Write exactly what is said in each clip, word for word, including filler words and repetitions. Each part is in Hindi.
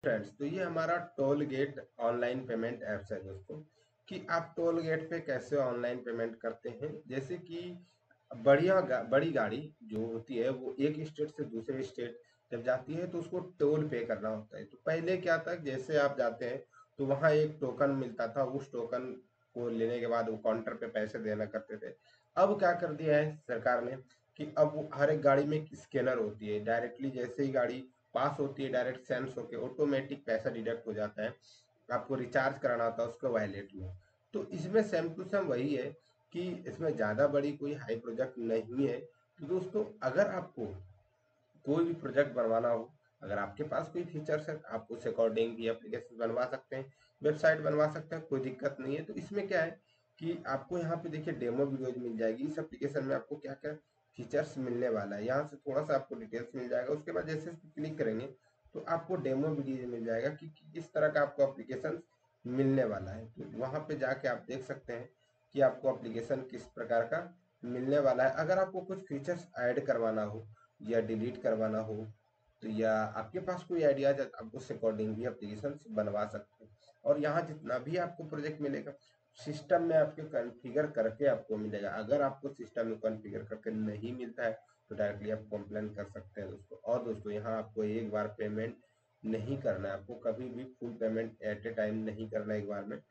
फ्रेंड्स, तो ये हमारा toll gate online payment apps है दोस्तों। कि आप टोल गेट पे कैसे ऑनलाइन पेमेंट करते हैं। जैसे कि बढ़िया गा, बड़ी गाड़ी जो होती है वो एक स्टेट से दूसरे स्टेट जब जाती है तो उसको टोल पे करना होता है। तो पहले क्या था, जैसे आप जाते हैं तो वहाँ एक टोकन मिलता था, उस टोकन को लेने के बाद वो काउंटर पे पैसे देना करते थे। अब क्या कर दिया है सरकार ने कि अब वो हर एक गाड़ी में एक स्कैनर होती है, डायरेक्टली जैसे ही गाड़ी पास होती है डायरेक्ट सेंस होके ऑटोमेटिक पैसा डिडक्ट हो जाता है। आपको रिचार्ज कराना होता है उसके वॉलेट में। तो इसमें सेम टू सेम वही है कि इसमें ज़्यादा बड़ी कोई हाई प्रोजेक्ट नहीं है। तो दोस्तों, अगर आपको कोई भी प्रोजेक्ट बनवाना हो, अगर आपके पास कोई फीचर्स है आप उस अकॉर्डिंग भी एप्लीकेशन बनवा सकते हैं, वेबसाइट बनवा सकते हैं, कोई दिक्कत नहीं है। तो इसमें क्या है कि आपको यहाँ पे देखिए डेमो वीडियोज मिल जाएगी। इस एप्लीकेशन में आपको क्या क्या फीचर्स मिलने वाला है, यहाँ से थोड़ा सा आपको डिटेल्स मिल जाएगा। उसके बाद जैसे क्लिक करेंगे तो आपको डेमो वीडियो मिल जाएगा कि कि किस तरह का आपको एप्लीकेशन मिलने वाला है। तो वहाँ पे जाके आप देख सकते हैं कि आपको एप्लीकेशन किस प्रकार का मिलने वाला है। अगर आपको कुछ फीचर्स ऐड करवाना हो या डिलीट करवाना हो, तो या आपके पास कोई आइडिया है आप उस अकॉर्डिंग भी एप्लीकेशन बनवा सकते हैं। और यहाँ जितना भी आपको प्रोजेक्ट मिलेगा सिस्टम में आपके कॉन्फ़िगर करके आपको मिलेगा। अगर आपको सिस्टम में कॉन्फ़िगर करके नहीं मिलता है तो डायरेक्टली आप कंप्लेन कर सकते हैं दोस्तों। और दोस्तों, यहाँ आपको एक बार पेमेंट नहीं करना है, आपको कभी भी full payment at a time नहीं करना है एक बार में।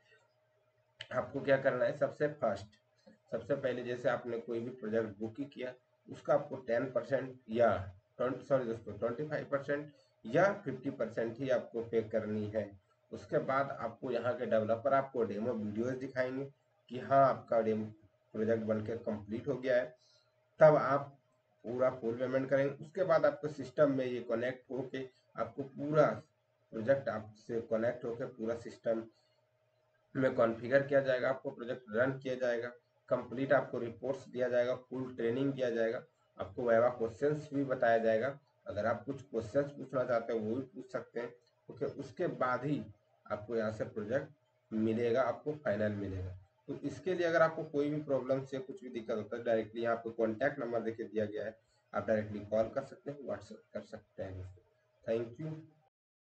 आपको क्या करना है, सबसे फर्स्ट सबसे पहले जैसे आपने कोई भी प्रोजेक्ट बुक ही किया, उसका आपको टेन परसेंट या ट्वेंटी सॉरी दोस्तों ट्वेंटी फाइव परसेंट या फिफ्टी परसेंट ही आपको पे करनी है। उसके बाद आपको यहाँ के डेवलपर आपको डेमो वीडियोस दिखाएंगे कि हाँ आपका डेमो प्रोजेक्ट बनके कंप्लीट हो गया है। तब आप पूरा फुल पेमेंट करेंगे। उसके बाद आपको सिस्टम में ये कनेक्ट होके आपको पूरा प्रोजेक्ट आपसे कनेक्ट होकर पूरा सिस्टम में कॉन्फ़िगर किया जाएगा, आपको प्रोजेक्ट रन किया जाएगा, कंप्लीट आपको रिपोर्ट्स दिया जाएगा, फुल ट्रेनिंग किया जाएगा, आपको वाइवा क्वेश्चंस भी बताया जाएगा। अगर आप कुछ क्वेश्चंस पूछना चाहते हैं वो भी पूछ सकते हैं। ओके, उसके बाद ही आपको यहाँ से प्रोजेक्ट मिलेगा, आपको फाइनल मिलेगा। तो इसके लिए अगर आपको कोई भी प्रॉब्लम से कुछ भी दिक्कत होता है, डायरेक्टली यहाँ पे कॉन्टैक्ट नंबर देखिए दिया गया है, आप डायरेक्टली कॉल कर सकते हैं, व्हाट्सएप कर सकते हैं। Thank you.